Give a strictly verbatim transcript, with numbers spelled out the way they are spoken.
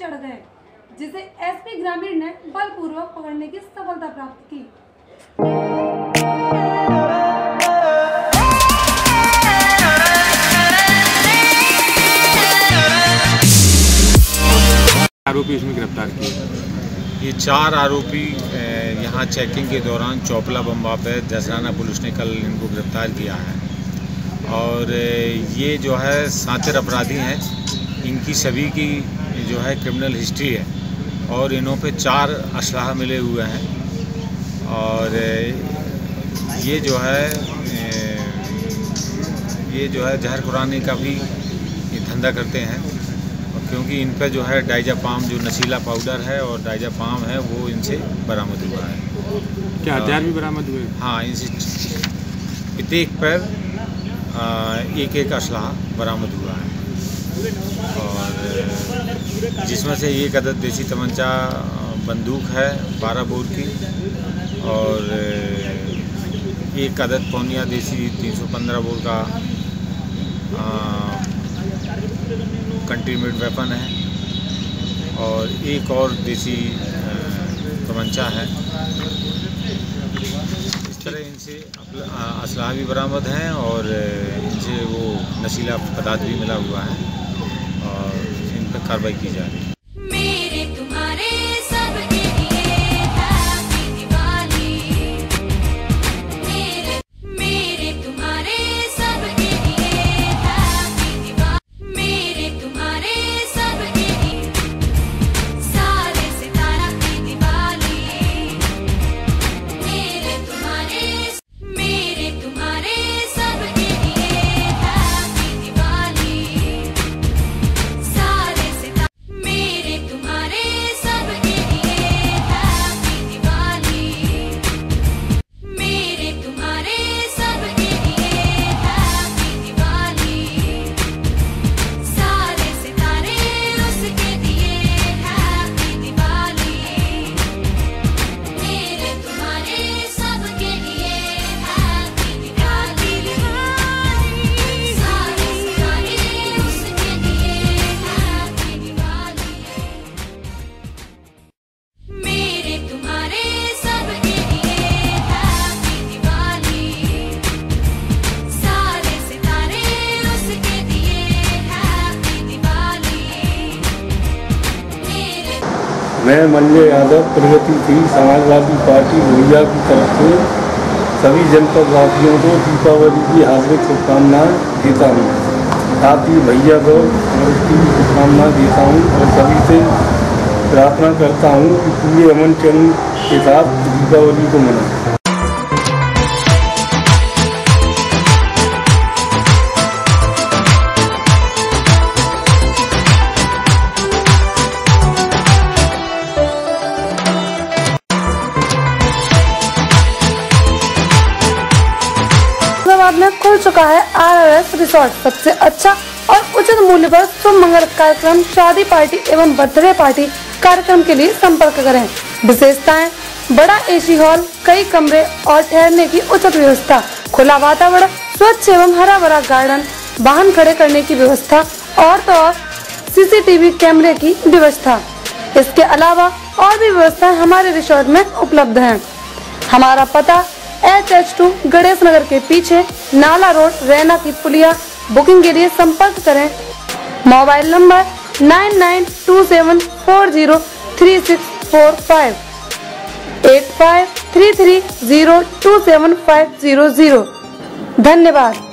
चढ़ गए, जिसे एसपी ग्रामीण ने बलपूर्वक पकड़ने की सफलता प्राप्त की। आरोपी इसमें गिरफ्तार किए। ये चार आरोपी यहाँ चेकिंग के दौरान चौपला बम्बा पे दसराना पुलिस ने कल इनको गिरफ्तार किया है और ये जो है सातिर अपराधी हैं। इनकी सभी की जो है क्रिमिनल हिस्ट्री है और इन्हों पे चार असलाह मिले हुए हैं और ये जो है ये जो है जहर खुरानी का भी ये धंधा करते हैं और क्योंकि इन पर जो है डाइजापाम जो नशीला पाउडर है और डाइजापाम है वो इनसे बरामद हुआ है। क्या हथियार भी बरामद हुए? हाँ, इनसे प्रत्येक पर एक एक असलाह बरामद हुआ है और जिसमें से एक अदद देसी तमंचा बंदूक है बारह बोर की और एक अदद पौनिया देसी तीन सौ पंद्रह बोर का कंट्रीमेड वेपन है और एक और देसी तमंचा है। इस तरह इनसे असलाह भी बरामद हैं और इनसे वो नशीला पदार्थ भी मिला हुआ है और इन पर कार्रवाई की जा रही है। मैं मंजय यादव प्रगतिशील समाजवादी पार्टी भैया की तरफ से सभी जनपद वासियों को दीपावली की हार्दिक शुभकामनाएं देता हूँ। साथ ही भैया को की शुभकामनाएं देता हूँ और सभी से प्रार्थना करता हूँ कि पूरे अमन चैन के साथ दीपावली को मनाएं। में खुल चुका है आरआरएस रिसोर्ट। सबसे अच्छा और उचित मूल्य पर शुभ मंगल कार्यक्रम, शादी पार्टी एवं बर्थडे पार्टी कार्यक्रम के लिए संपर्क करें। विशेषताएं: बड़ा एसी हॉल, कई कमरे और ठहरने की उचित व्यवस्था, खुला वातावरण, स्वच्छ एवं हरा भरा गार्डन, वाहन खड़े करने की व्यवस्था और तो और सीसीटीवी कैमरे की व्यवस्था। इसके अलावा और भी व्यवस्थाएं हमारे रिसोर्ट में उपलब्ध है। हमारा पता H H two Ganesh Nagar के पीछे नाला रोड, रैना की पुलिया। बुकिंग के लिए संपर्क करें। Mobile number nine nine two seven four zero three six four five eight five three three zero two seven five zero zero. धन्यवाद।